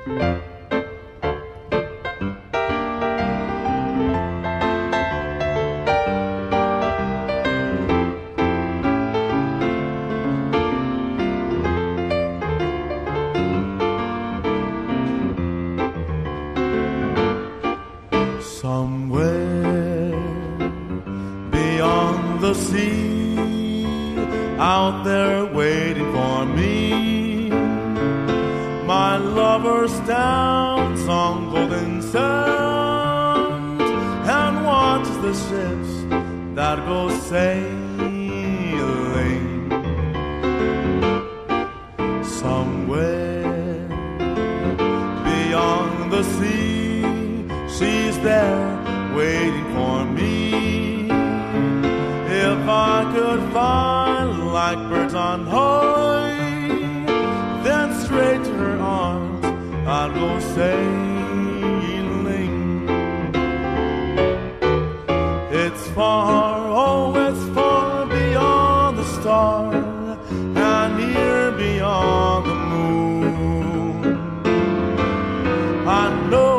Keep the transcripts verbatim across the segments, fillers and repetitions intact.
Somewhere beyond the sea, out there waiting for me, my lover stands on golden sand and watches the ships that go sailing. Somewhere beyond the sea, she's there waiting for me. If I could fly like birds on high, then straight to her arms I'd go sailing. It's far, oh it's far beyond the star and near beyond the moon. I know,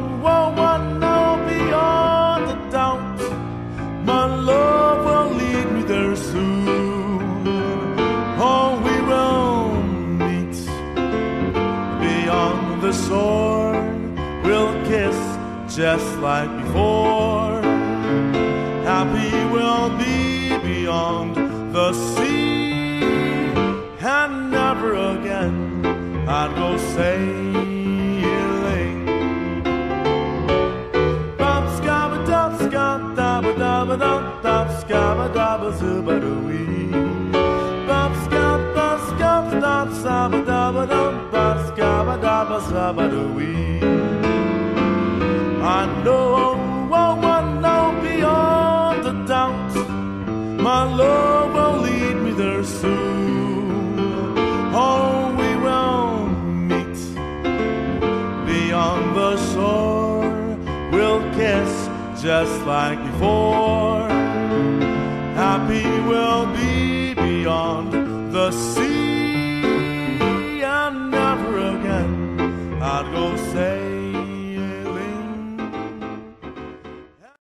we'll kiss just like before. Happy we'll be beyond the sea, and never again I'd go sailing. Bop scabba dop scab dabba dabba dop dop scabba dabba zooba doo-wee. Bop scab dop scab dop sabba dabba dop bop scabba dabba sabba doo-wee. I know, oh, I know beyond a doubt, my love will lead me there soon. Oh, we will meet beyond the shore, we'll kiss just like before. Happy we'll be beyond the sea,